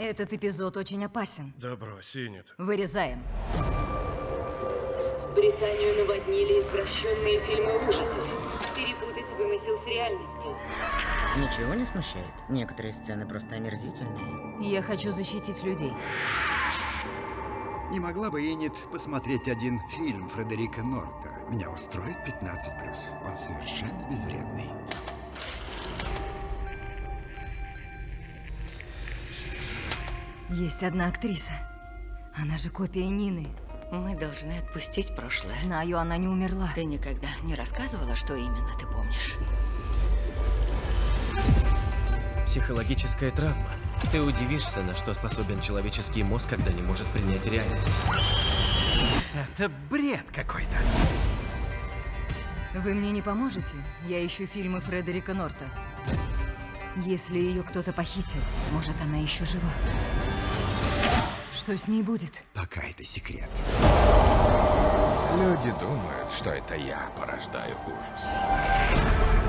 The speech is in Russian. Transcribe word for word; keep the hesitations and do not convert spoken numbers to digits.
Этот эпизод очень опасен. Да брось, Синет. Вырезаем. Британию наводнили извращенные фильмы ужасов. Перепутать вымысел с реальностью. Ничего не смущает? Некоторые сцены просто омерзительные. Я хочу защитить людей. Не могла бы Иннет посмотреть один фильм Фредерика Норта? Меня устроит пятнадцать плюс. Он совершенно безвредный. Есть одна актриса. Она же копия Нины. Мы должны отпустить прошлое. Знаю, она не умерла. Ты никогда не рассказывала, что именно ты помнишь? Психологическая травма. Ты удивишься, на что способен человеческий мозг, когда не может принять реальность. Это бред какой-то. Вы мне не поможете? Я ищу фильмы Фредерика Норта. Если ее кто-то похитил, может, она еще жива. Что с ней будет? Пока это секрет. Люди думают, что это я порождаю ужас.